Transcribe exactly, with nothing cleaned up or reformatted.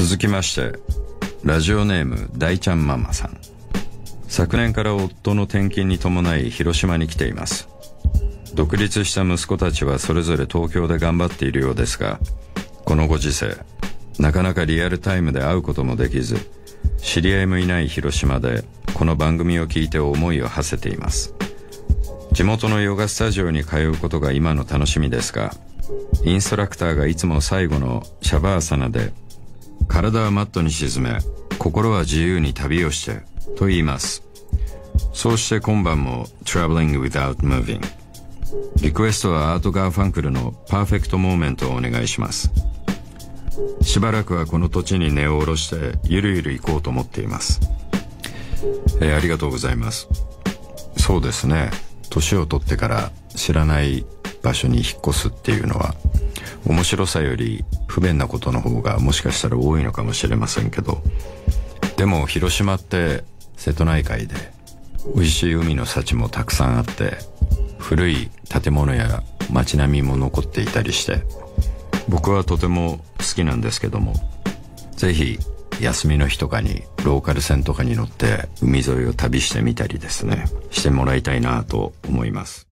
続きまして、ラジオネーム大ちゃんママさん。昨年から夫の転勤に伴い広島に来ています。独立した息子たちはそれぞれ東京で頑張っているようですが、このご時世なかなかリアルタイムで会うこともできず、知り合いもいない広島でこの番組を聞いて思いを馳せています。地元のヨガスタジオに通うことが今の楽しみですが、インストラクターがいつも最後のシャバーサナで、体はマットに沈め、心は自由に旅をしてと言います。そうして今晩も Traveling Without Moving。 リクエストはアート・ガーファンクルのパーフェクトモーメントをお願いします。しばらくはこの土地に根を下ろしてゆるゆる行こうと思っています。えー、ありがとうございます。そうですね、年を取ってから知らない場所に引っ越すっていうのは面白さより不便なことの方がもしかしたら多いのかもしれませんけど、でも広島って瀬戸内海で美味しい海の幸もたくさんあって、古い建物や街並みも残っていたりして、僕はとても好きなんですけども、ぜひ休みの日とかにローカル線とかに乗って海沿いを旅してみたりですね、してもらいたいなと思います。